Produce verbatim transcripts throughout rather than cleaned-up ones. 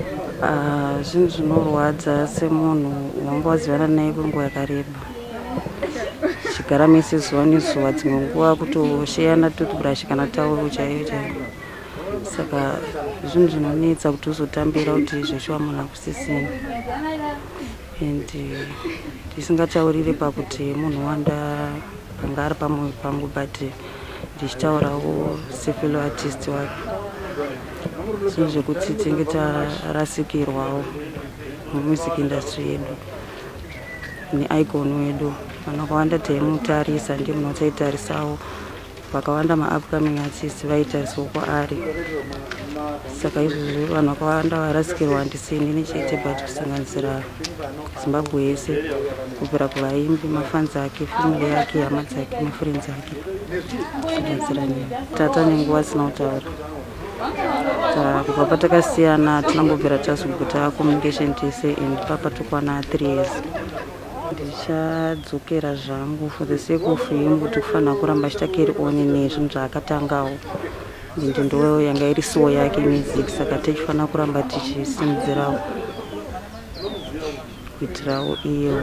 Ah, zvinhu zvinorwadza semunhu wanga wazivana naye kwenguva yakareba. Chigara mese zuva nezuva, dzimwe nguva kutosheyana toothbrush kana tauro chaiyo chaiyo. Saka zvinhu zvinonetsa kuti uzotambira kuti zveshuwa munhu akusisina. And ndisingataurire pakuti munhu wanda panga ari pamwoyo pangu, but ndichitaurawo sefellow artist wake. Zvinhu zvekuti tinge tarasikirwawo mumusic industry yedu neicon wedu. Vanhu vakawanda taimutarisa, ndiye munhu wataitarisawo. Vakawanda ma-upcoming artists vaitarisawo kwaari. Saka izvozvo vanhu vakawanda varasikirwa handisini nechete, but kusanganisira Zimbabwe yese, kubvira kuvaimbi, mafans ake, family yake, hama dzake, mafriends ake, kusanganisira tata nenguva asina kutaura. Kubva patakasiyana tinambobvira tazunguta communication tese, and papa tokwana three years. Ndichadzokera zvangu for the sake of him, kuti kufanira kuramba chitakeri on nezvinhu zvaakatangawo. Ndindowo yanga iri soul yake music, saka tichifanira kuramba tichisimudzirawo kuitirawo iyo.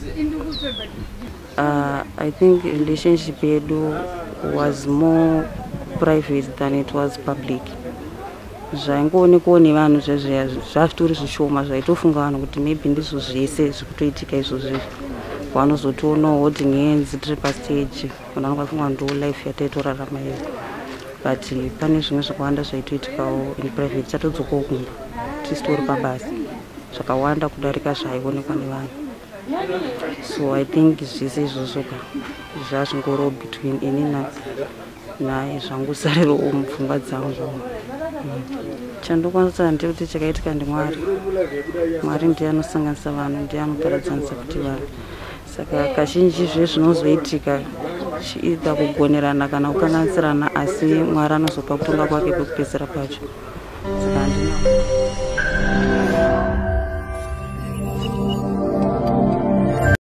Uh, I think relationship yedu was more private than it was public. Zvaingoonekwawo nevanhu zvezveya zvazvitori zvishoma, zvaitofunga vanhu kuti maybe ndizvo zvese zvirikutoitika izvozvi. Vanozotoonawo holding hands tiri pastage, vanhu vanongafunga ndo life yataitorarama iyo. But pane zvimwe zvakawanda zvaitoitikawo in private, chatodzokawo kumba tistori pabasa, zvakawanda kudarika zvaionekwa nevanhu. So I think zvese izvozvo zvazvingorowo between ini naye, zvangosarirawo mupfungwa dzangu. Chandokwanisa ndekuti chakaitika ndiMwari. Mwari ndiye anosanganisa vanhu, ndiye anoparadzanisa kuti vanhu. Saka kazhinji zvezvinozoitika chiita kugonerana kana kukanganisirana, asi Mwari anozopa kutonga kwake kwekupedzisira pacho. Saka handina